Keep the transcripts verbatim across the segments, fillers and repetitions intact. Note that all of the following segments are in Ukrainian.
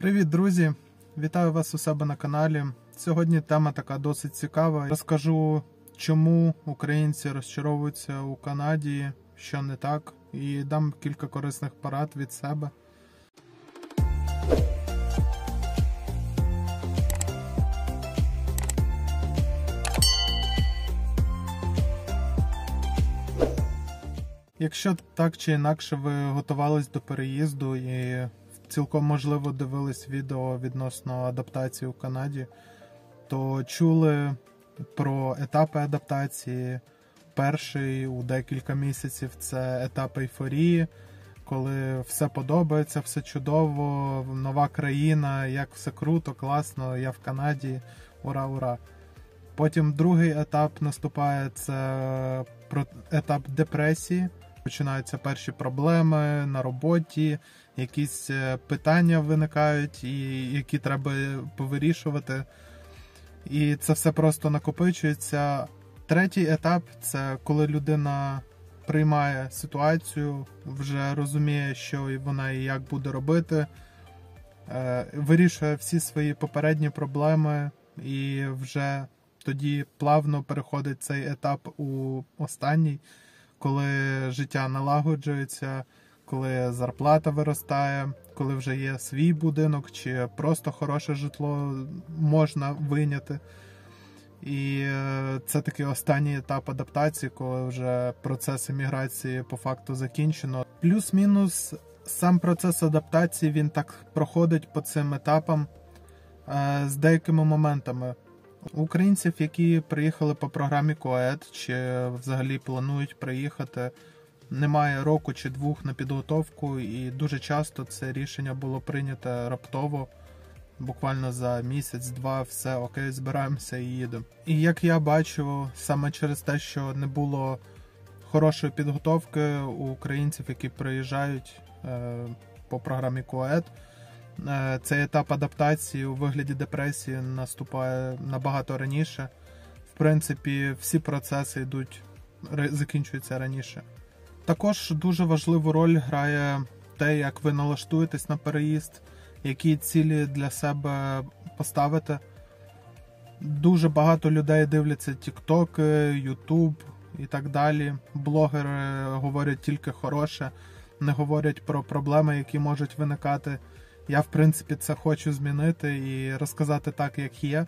Привіт, друзі! Вітаю вас у себе на каналі. Сьогодні тема така досить цікава. Розкажу, чому українці розчаровуються у Канаді, що не так, і дам кілька корисних порад від себе. Якщо так чи інакше ви готувались до переїзду і цілком можливо дивились відео відносно адаптації у Канаді, то чули про етапи адаптації. Перший у декілька місяців – це етап ейфорії, коли все подобається, все чудово, нова країна, як все круто, класно, я в Канаді, ура, ура. Потім другий етап наступає, це етап депресії. Починаються перші проблеми на роботі, якісь питання виникають, і які треба повирішувати. І це все просто накопичується. Третій етап – це коли людина приймає ситуацію, вже розуміє, що вона і як буде робити, вирішує всі свої попередні проблеми і вже тоді плавно переходить цей етап у останній, коли життя налагоджується, коли зарплата виростає, коли вже є свій будинок чи просто хороше житло можна вийняти. І це такий останній етап адаптації, коли вже процес еміграції по факту закінчено. Плюс-мінус сам процес адаптації, він так проходить по цим етапам з деякими моментами. Українців, які приїхали по програмі КОЕД, чи взагалі планують приїхати, немає року чи двох на підготовку, і дуже часто це рішення було прийнято раптово, буквально за місяць-два, все, окей, збираємося і їдемо. І як я бачу, саме через те, що не було хорошої підготовки у українців, які приїжджають е, по програмі КОЕД, цей етап адаптації у вигляді депресії наступає набагато раніше. В принципі, всі процеси йдуть, закінчуються раніше. Також дуже важливу роль грає те, як ви налаштуєтесь на переїзд, які цілі для себе поставите. Дуже багато людей дивляться TikTok, YouTube і так далі. Блогери говорять тільки хороше, не говорять про проблеми, які можуть виникати. Я, в принципі, це хочу змінити і розказати так, як є.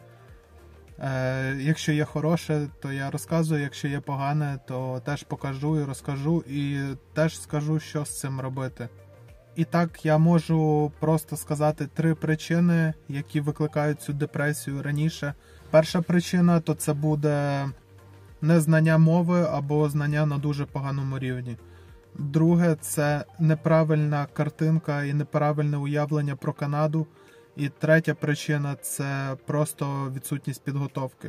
Е, якщо є хороше, то я розказую, якщо є погане, то теж покажу і розкажу, і теж скажу, що з цим робити. І так, я можу просто сказати три причини, які викликають цю депресію раніше. Перша причина, то це буде незнання мови або знання на дуже поганому рівні. Друге – це неправильна картинка і неправильне уявлення про Канаду. І третя причина – це просто відсутність підготовки.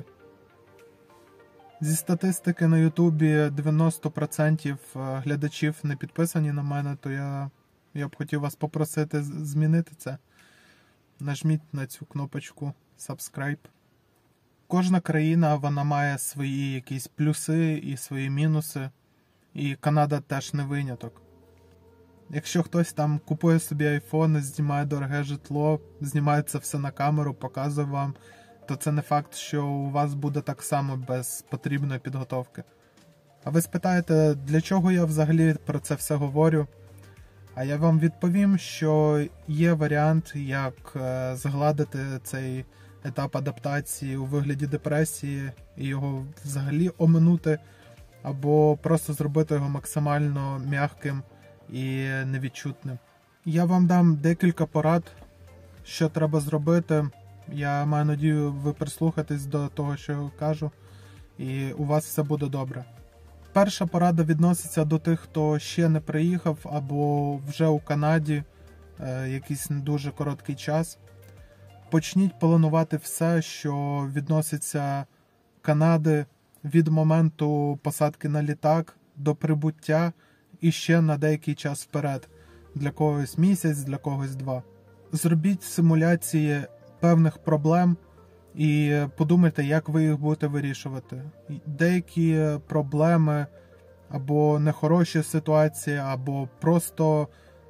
Зі статистики на Ютубі дев'яносто відсотків глядачів не підписані на мене, то я, я б хотів вас попросити змінити це. Нажміть на цю кнопочку Subscribe. Кожна країна, вона має свої якісь плюси і свої мінуси. І Канада теж не виняток. Якщо хтось там купує собі айфон, знімає дороге житло, знімає це все на камеру, показує вам, то це не факт, що у вас буде так само без потрібної підготовки. А ви спитаєте, для чого я взагалі про це все говорю? А я вам відповім, що є варіант, як згладити цей етап адаптації у вигляді депресії і його взагалі оминути, або просто зробити його максимально м'яким і невідчутним. Я вам дам декілька порад, що треба зробити. Я маю надію, ви прислухаєтесь до того, що я кажу, і у вас все буде добре. Перша порада відноситься до тих, хто ще не приїхав, або вже у Канаді е, якийсь не дуже короткий час. Почніть планувати все, що відноситься Канади, від моменту посадки на літак до прибуття і ще на деякий час вперед. Для когось місяць, для когось два. Зробіть симуляції певних проблем і подумайте, як ви їх будете вирішувати. Деякі проблеми або нехороші ситуації, або просто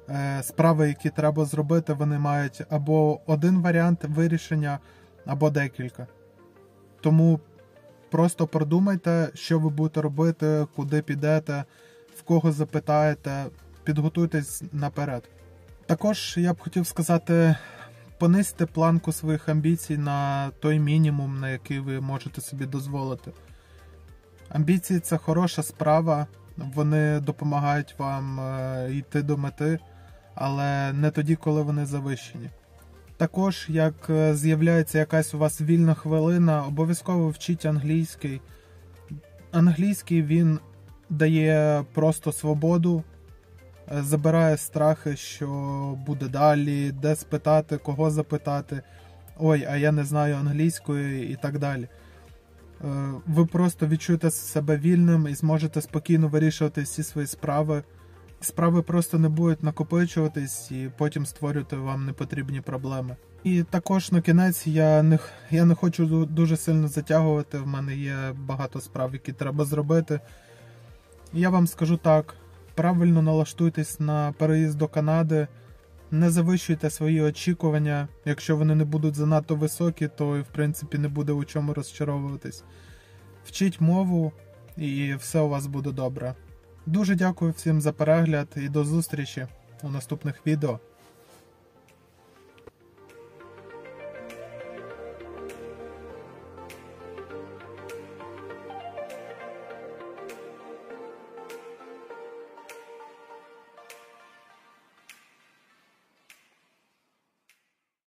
е, справи, які треба зробити, вони мають або один варіант вирішення, або декілька. Тому просто продумайте, що ви будете робити, куди підете, в кого запитаєте, підготуйтесь наперед. Також я б хотів сказати, понизьте планку своїх амбіцій на той мінімум, на який ви можете собі дозволити. Амбіції – це хороша справа, вони допомагають вам йти до мети, але не тоді, коли вони завищені. Також, як з'являється якась у вас вільна хвилина, обов'язково вчіть англійський. Англійський, він дає просто свободу, забирає страхи, що буде далі, де спитати, кого запитати, ой, а я не знаю англійської і так далі. Ви просто відчуєте себе вільним і зможете спокійно вирішувати всі свої справи. Справи просто не будуть накопичуватись і потім створювати вам непотрібні проблеми. І також на кінець я не, я не хочу дуже сильно затягувати, в мене є багато справ, які треба зробити. Я вам скажу так, правильно налаштуйтесь на переїзд до Канади, не завищуйте свої очікування, якщо вони не будуть занадто високі, то і в принципі не буде у чому розчаровуватись. Вчіть мову і все у вас буде добре. Дуже дякую всім за перегляд і до зустрічі у наступних відео.